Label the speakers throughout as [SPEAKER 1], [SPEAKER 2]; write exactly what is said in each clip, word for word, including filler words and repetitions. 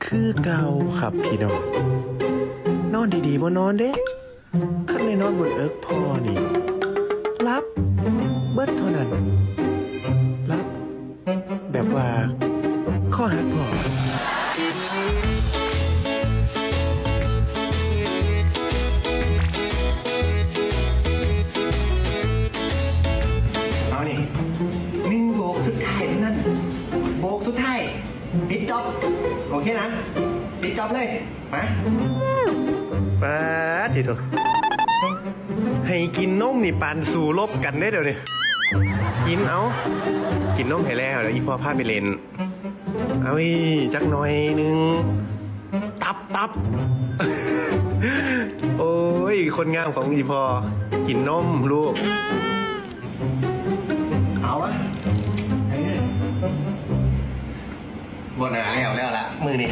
[SPEAKER 1] คือเก่าครับพี่น้องนอนดีๆบ่นอนเด้ข้างในนอนบนเอิกพ่อนี่รับเบิดเท่านั้นรับแบบว่าข้อหักพ่อ
[SPEAKER 2] เอานี่หนึ่งโบกสุดท้ายนั่นโบกสุดท้ายปิดจ็อบโอเคนะปิดจ็อบเลยมา
[SPEAKER 1] ป้าจิโตให้กินนมนี่ปานสู่ลบกันได้เดี๋ยวนี้กินเอากินนมให้แล้วแล้วอีพ่อพาไปเล่นเอาอีจักหน่อยนึงตับตับโอ้ยคนงามของอีพ่อกินนมลูก
[SPEAKER 2] เอาวะบนหนาแล้วแล้วละมือนี่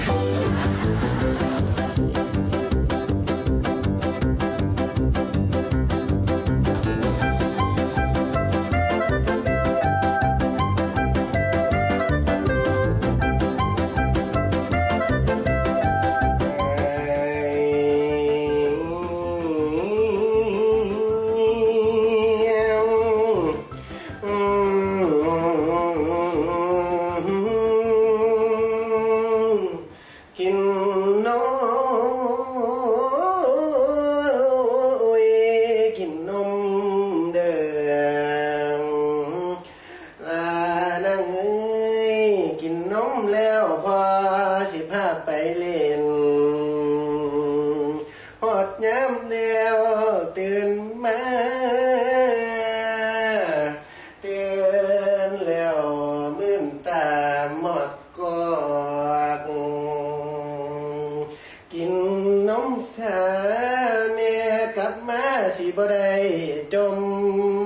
[SPEAKER 2] กินนมกินนมเด้อลานั่งเอ้ยกินนมแล้วพอสิพาไปเล่นหอดย้ำแล้วตื่นมาตื่นแล้วมื่นตาหมดกอดกินนมสาแม่กลับมาสิบ่ได้จม